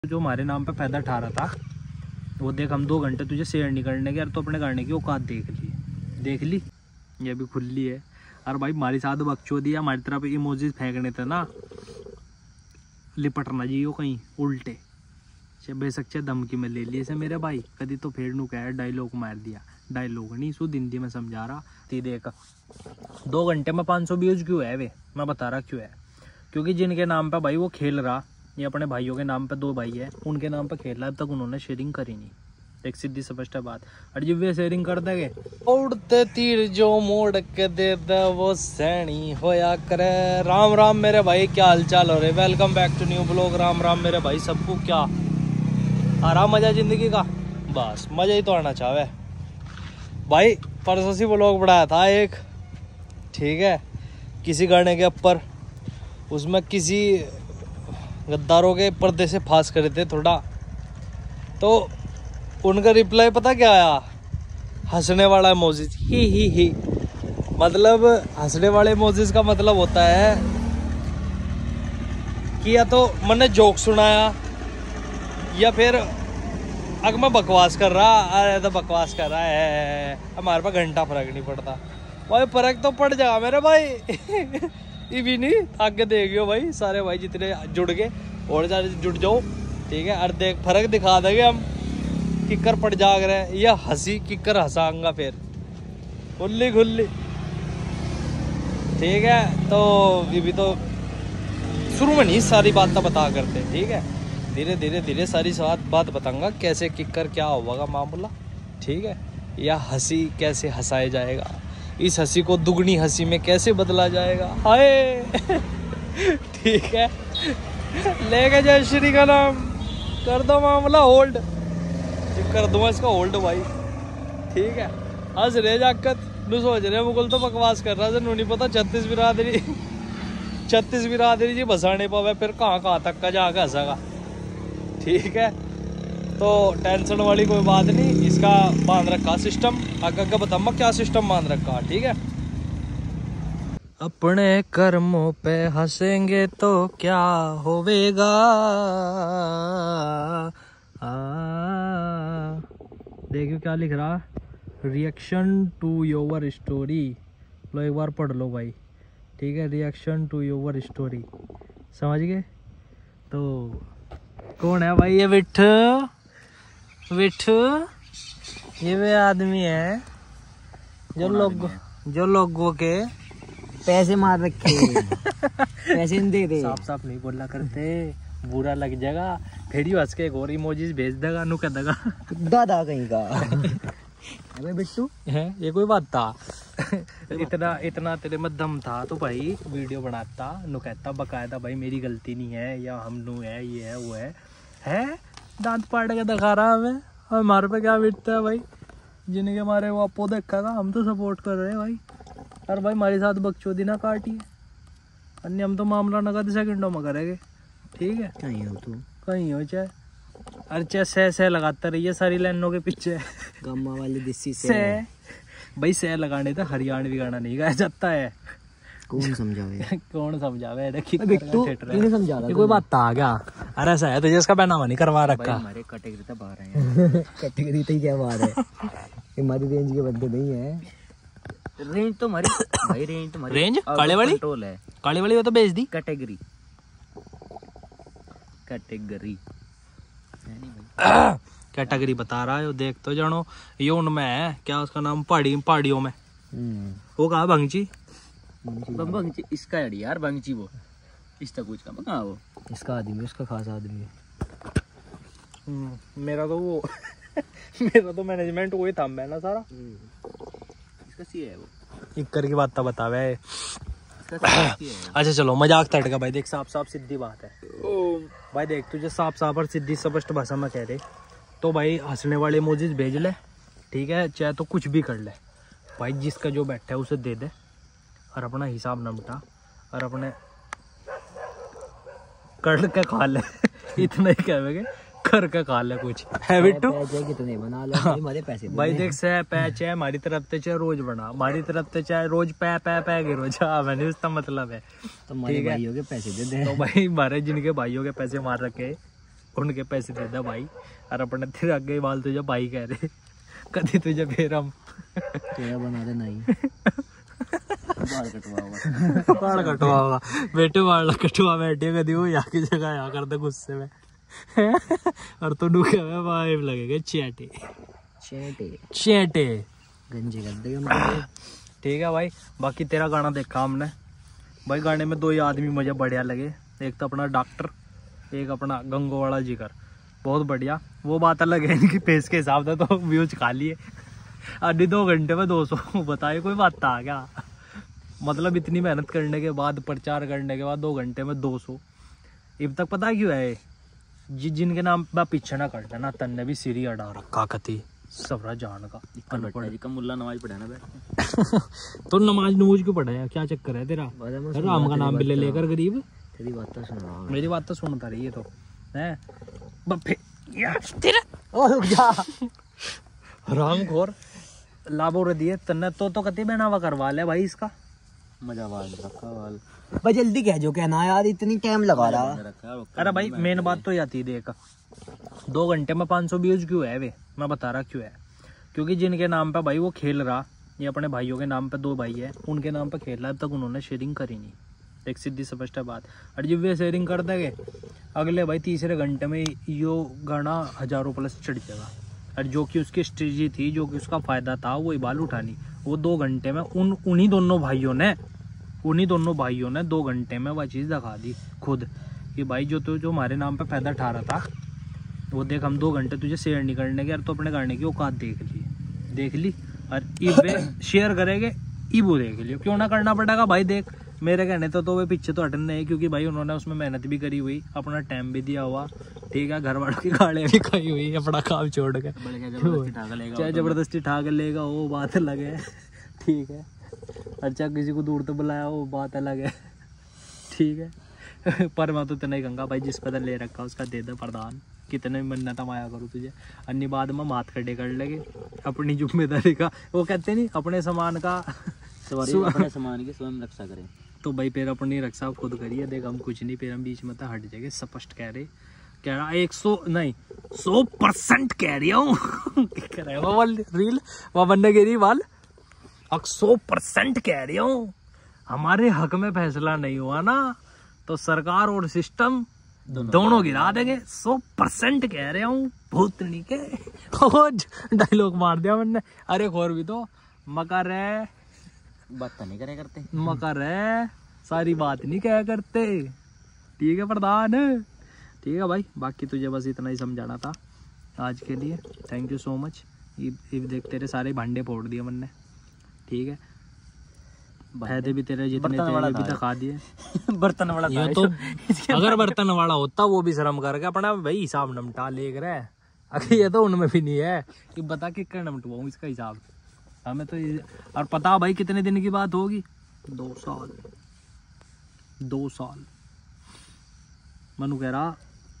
जो हमारे नाम पे फायदा ठा रहा था वो देख, हम 2 घंटे तुझे शेयर नहीं करने के यार, तो अपने करने की औकात देख ली ये भी खुली है। और भाई हमारी साथ बकचोदी हमारी तरफ इमोजीज फेंकने थे ना, लिपटना जी कहीं उल्टे से बेसक धमकी में ले लिए से मेरे भाई कभी तो फेर नू कह डायलॉग मार दिया, डायलॉग नहीं शुद्ध हिंदी में समझा रहा ती देख 2 घंटे में 500 व्यूज क्यों है वे, मैं बता रहा क्यों है, क्योंकि जिनके नाम पे भाई वो खेल रहा, ये अपने भाइयों के नाम पे 2 भाई है उनके नाम पे खेल रहा है, अब तक उन्होंने शेयरिंग करी नहीं, एक सीधी स्पष्ट बात। और जब वे शेयरिंग कर देंगे उड़ते तीर जो मोड़ के दे दे वो सैनी होया करे। राम राम मेरे भाई, क्या हाल चाल हो रहे, welcome back to new blog. Ram Ram मेरे भाई सबको, क्या आ रहा मजा जिंदगी का, बस मजा ही तो आना चाहे भाई। परसों से ब्लॉग बनाया था एक, ठीक है, किसी गाने के ऊपर, उसमें किसी गद्दारों के पर्दे से फांस करे थे थोड़ा, तो उनका रिप्लाई पता क्या आया, हंसने वाला इमोजीज, ही। मतलब हंसने वाले इमोजीज का मतलब होता है कि या तो मैंने जोक सुनाया या फिर अगर मैं बकवास कर रहा, अरे तो बकवास कर रहा है, हमारे पास घंटा फर्क नहीं पड़ता भाई, फर्क तो पड़ जाएगा मेरे भाई ये भी नहीं आगे देखियो भाई, सारे भाई जितने जुड़ गए और सारे जुड़ जाओ, ठीक है, और देख फर्क दिखा देंगे हम, किक्कर पड़ जाग रहे हैं या हंसी किक्कर हंसाऊंगा फिर खुल्ली खुल्ली, ठीक है। तो ये भी तो शुरू में नहीं सारी बात तो बता करते, ठीक है, धीरे सारी बात बताऊंगा कैसे किक्कर क्या होगा मामला, ठीक है, या हंसी कैसे हंसाया जाएगा, इस हंसी को दुगनी हंसी में कैसे बदला जाएगा, हाय ठीक है, लेके जय श्री का नाम कर दो मामला होल्ड, कर दूंगा इसका होल्ड भाई, ठीक है। हंस रहे जाकत नू सोच रहे मुगल तो बकवास कर रहा है, नू नहीं पता 36 बिरादरी जी बसाने पावे, फिर कहाँ तक का जाकर हंसेगा, ठीक है। तो टेंशन वाली कोई बात नहीं, इसका बांध रखा सिस्टम, आगे बताऊंगा क्या सिस्टम बांध रखा, ठीक है। अपने कर्मों पे हंसेंगे तो क्या होवेगा, देखियो क्या लिख रहा, रिएक्शन टू योर स्टोरी, लो एक बार पढ़ लो भाई, ठीक है, रिएक्शन टू योर स्टोरी, समझ गए। तो कौन है भाई ये विट्ठू, ये वे आदमी है जो लोगों के पैसे मार रखे पैसे नहीं दे रहे, साफ नहीं बोला करते, बुरा लग जाएगा, फिर ही हंस के एक और इमोजीज भेज देगा, नु कह देगा दादा कहीं का अबे बिट्टू है, ये कोई बात था इतना तेरे में दम था तो भाई वीडियो बनाता, नु कहता बकायदा भाई मेरी गलती नहीं है, या हम नु है, ये है वो है दांत पाड़ के दिखा रहा हमें, और हमारे पे क्या बीतता है भाई, जिनके हमारे वो आपो देखा था, हम तो सपोर्ट कर रहे हैं भाई, और भाई हमारे साथ बकचोदी ना काटी, अन्य हम तो मामला नगद सेकंडों में करेंगे, ठीक है, कहीं हो चाहे, हर चाहे सह लगाता रहिए सारी लाइनों के पीछे, गम्मा वाली देसी से भाई सह लगाने तो हरियाणवी गाना नहीं गाया जाता है, कौन समझावे कौन समझावे, ये कोई बात आ गया, अरे ऐसा है तुझे इसका पहनावा नहीं करवा रखा, हमारे कैटेगरी तो बाहर है कैटेगरी तो क्या बात है, हमारी रेंज के बंदे नहीं है, रेंज तो हमारी भाई, रेंज काले वाली कंट्रोल है, काले वाली वो तो बेच दी, कैटेगरी कैटेगरी बता रहा है, देख तो जानो ये उनमें है, क्या उसका नाम, पहाड़ियों में, वो कहा भंगची, इसका यार भंगची, वो इसका कुछ का कहाँ, वो इसका आदमी, उसका खास आदमी है, मेरा तो वो मेरा तो मैनेजमेंट वही था मैं ना सारा, इसका सी है वो, इक्कर की बात बतावे अच्छा चलो मजाक तट का भाई, देख साफ सीधी बात है भाई, देख तुझे साफ और सीधी स्पष्ट भाषा में कह रहे, तो भाई हंसने वाले इमोजीज भेज ले, ठीक है, चाहे तो कुछ भी कर ले भाई, जिसका जो बैठा है उसे दे दे, और अपना हिसाब न मिटा, और अपने कर के खा ले इतना ही कहेंगे, कर के खा ले कुछ है बिट्टू, कितने बना ले हमारे पैसे भाई देख से पैच है हमारी तरफ से, चाहे रोज बना हमारी तरफ से, चाहे रोज पै गिरो जा, मैंने उसका मतलब है, तो हमारे भाइयों के पैसे दे दे, तो भाई हमारे जिनके भाइयों के पैसे मार रखे उनके पैसे दे दे भाई। और अपने तेरे आगे वाल तुझे भाई कह रहे कभी तुझे फिर हम तेरा बना दे नहीं बाल कटवा होगा बेटे बाल कटवा बैठे कभी वो यहाँ की जगह यहाँ कर दे गुस्से में और तो डूखे में वाइब लगेगा चेटे चेटे चेटे गंजे कर देगा। ठीक है भाई। बाकी तेरा गाना देखा हमने भाई, गाने में 2 ही आदमी मुझे बढ़िया लगे, एक तो अपना डॉक्टर, एक अपना गंगोवाला जिगर, बहुत बढ़िया। वो बात अलग है इनकी पेस के हिसाब से तो व्यूज खा लिए अभी 2 घंटे में 200 बताइए कोई बात था क्या? मतलब इतनी मेहनत करने के बाद, प्रचार करने के बाद 2 घंटे में 200। अब तक पता क्यों है जिनके नाम पे पीछे ना कर लेना, तन्ने भी सीरी अड़ा रखा कती सबरा जान का मुल्ला नमाज पढ़ा ना तो नमाज नमूज क्यों पढ़ा है, क्या चक्कर है तेरा? राम का नाम भी ले लेकर गरीब। तेरी बात तो सुन रहा हूं, मेरी बात तो सुनता रही है तो है बफे राम खोर लाभो रे दिए तन्ने तो कति बनावा करवा ले भाई इसका मजा वाल रखा वाल भाई जल्दी कह जो कहना यार, इतनी टाइम लगा रहा। अरे भाई मेन बात तो याती देख 2 घंटे में 500 व्यूज क्यों है वे, मैं बता रहा क्यों है। क्योंकि जिनके नाम पे भाई वो खेल रहा, ये अपने भाइयों के नाम पे 2 भाई है, उनके नाम पे खेल रहा, अब तक उन्होंने शेयरिंग करी नहीं। एक सीधी स्पष्ट बात। और जब वे शेयरिंग कर देंगे अगले भाई तीसरे घंटे में यो गाना 1000 प्लस चढ़ जाएगा। और जो कि उसकी स्ट्रेटजी थी, जो कि उसका फायदा था, वो बाल उठानी, वो 2 घंटे में उन्हीं दोनों भाइयों ने 2 घंटे में वह चीज़ दिखा दी खुद कि भाई जो हमारे नाम पे फायदा उठा रहा था वो देख, हम 2 घंटे तुझे शेयर नहीं करने के, और तो अपने करने की औकात देख ली और इब शेयर करेंगे इब वो देख लियो, क्यों ना करना पड़ेगा भाई। देख मेरे कहने तो वे पीछे तो हटने है, क्योंकि भाई उन्होंने उसमें मेहनत भी करी हुई, अपना टाइम भी दिया हुआ, ठीक है, घर वालों की गाड़ियाँ भी खाई हुई, अपना काम छोड़ के चाहे जबरदस्ती ठाक लेगा वो बात अलग है, ठीक है। अच्छा किसी को दूर तो बुलाया वो बात अलग है, ठीक है। पर मैं तो इतना ही कहूँगा भाई, जिस पता ले रखा उसका दे दे प्रदान, कितने मन्नत माया करूँ तुझे, अन्य बाद में माथ खड़े कर लगे अपनी जिम्मेदारी का। वो कहते नहीं अपने सामान का अपने सामान की स्वयं रक्षा करें, तो भाई फिर अपनी रक्षा खुद करिए। देख हम कुछ नहीं, फिर हम बीच में तो हट जाएंगे, स्पष्ट कह रहा 100 नहीं 100% कह रही हूँ कह रहे वो रील वो बनने के वाल 100% कह रही हूँ। हमारे हक में फैसला नहीं हुआ ना तो सरकार और सिस्टम दोनों गिरा देंगे। 100% कह रहे हूँ भूतनी के डायलॉग मार दिया मैंने। अरे खोर भी तो मकर है, बात तो नहीं करे करते, मकर है, सारी बात नहीं कह करते, ठीक है प्रधान, ठीक है भाई। बाकी तुझे बस इतना ही समझाना था आज के लिए। Thank you so much. ये देख तेरे सारे भांडे फोड़ दिए मैंने, ठीक है, फायदे भी तेरे जितने थे भी दिखा दिए। बर्तन वाला ये तो अगर बर्तन वाला होता वो भी शर्म करके अपना भाई हिसाब नमटा ले रहा है, अगर ये तो उनमें भी नहीं है कि बता के क्या नमटवाऊं इसका हिसाब हमें तो। और पता भाई कितने दिन की बात होगी, 2 साल मनु कह रहा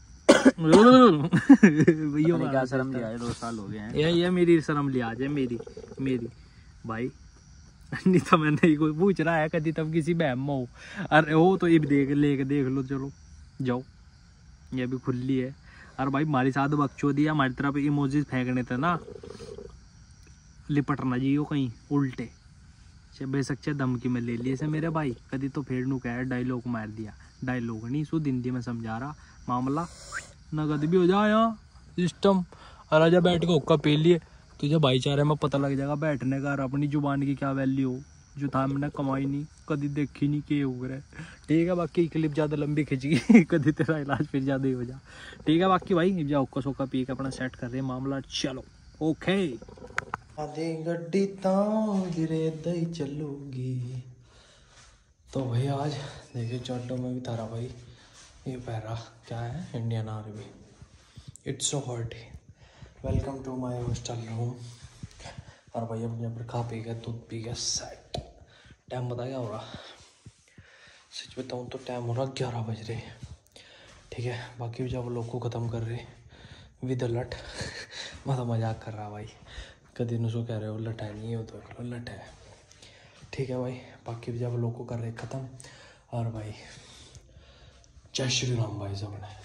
क्या शर्म लिया है, 2 साल हो गए हैं। ये मेरी शर्म लिया जाए, मेरी भाई नहीं तो मैं नहीं कोई पूछ रहा है कभी तब किसी बहम में हो। अरे हो तो ये भी देख लो, चलो जाओ, ये भी खुली है। और भाई हमारी साथ बकचोदी है, हमारी तरफ इमोजीज फेंकने थे ना, लिपटना जी हो कहीं उल्टे बेशक धमकी में ले लिए से मेरे भाई, कभी तो फेड़ नू कह डायलॉग मार दिया, डायलॉग नहीं शुद्ध हिंदी में समझा रहा, मामला नगद भी हो जाए सिस्टम। और आजा बैठ के हुक्का पी लिए, तुझे भाईचारे में पता लग जाएगा बैठने का और अपनी जुबान की क्या वैल्यू हो, जो था हमने कमाई नहीं कभी देखी नहीं के हो रहा है, ठीक है। बाकी क्लिप ज़्यादा लंबी खिंच गई कभी तेरा इलाज फिर ज़्यादा ही हो जा, ठीक है। बाकी भाई जा हुक्का सोक्का पी के अपना सेट कर रहे मामला, चलो ओके। आधे गड्डी गिरे दई चलूगी तो भाई आज देखिए चड्डों में भी तारा भाई ये पहरा क्या है, Indian Army, it's so hot, welcome to my hostel room. और भाई अपने यहाँ पर खा पी के दूध पी के सेट। टाइम बता क्या हो रहा, सच बताऊँ तो टाइम हो रहा 11 बज रहे, ठीक है। बाकी जब लोग को ख़त्म कर रहे विद लट मैं तो मजाक कर रहा भाई, कभी उसको कह रहे हो लट है नहीं हो तो लट है, ठीक है भाई। बाकी जब लोग को कर रहे ख़त्म। और भाई जय श्री राम भाई सब ने।